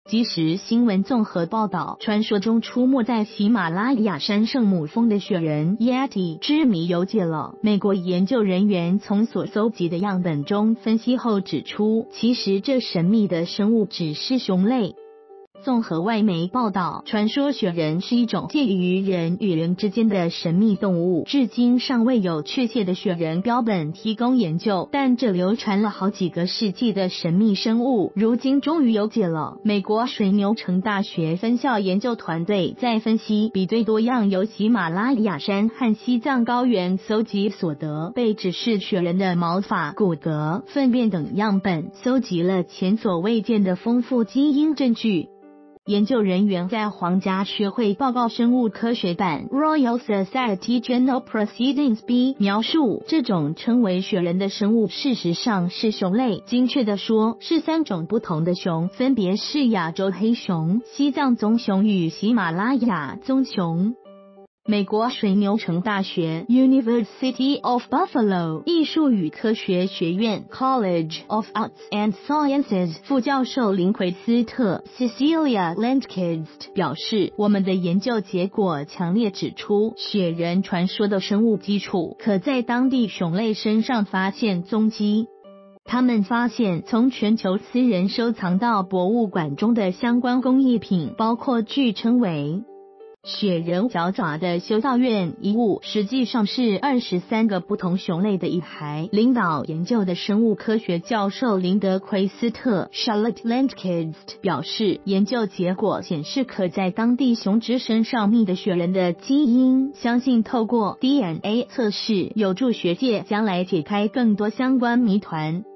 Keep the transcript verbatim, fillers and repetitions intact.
即时新闻综合报道，传说中出没在喜马拉雅山圣母峰的雪人 Yeti 之谜有解了。美国研究人员从所搜集的样本中分析后指出，其实这神秘的生物只是熊类。综合外媒报道，传说雪人是一种介于人与人之间的神秘动物，至今尚未有确切的雪人标本提供研究，但这流传了好几个世纪的神秘生物，如今终于有解了。美国水牛城大学分校研究团队在分析比对多样由喜马拉雅山和西藏高原搜集所得被指是雪人的毛发、骨骼、粪便等样本，搜集了前所未见的丰富基因证据。研究人员在皇家学会报告生物科学版 Royal Society Journal Proceedings B 描述，这种称为雪人的生物事实上是熊类，精确地说是三种不同的熊，分别是亚洲黑熊、西藏棕熊与喜马拉雅棕熊。美国水牛城大学 University of Buffalo 艺术与科学学院 College of Arts and Sciences 副教授林奎斯特 Cecilia Landkist 表示，我们的研究结果强烈指出，雪人传说的生物基础可在当地熊类身上发现踪迹。他们发现从全球私人收藏到博物馆中的相关工艺品，包括据称为雪人脚爪的修道院遗物，实际上是二十三个不同熊类的遗骸。领导研究的生物科学教授林德奎斯特 Charlotte Landkist 表示，研究结果显示可在当地熊只身上觅的雪人的基因，相信透过 D N A 测试有助学界将来解开更多相关谜团。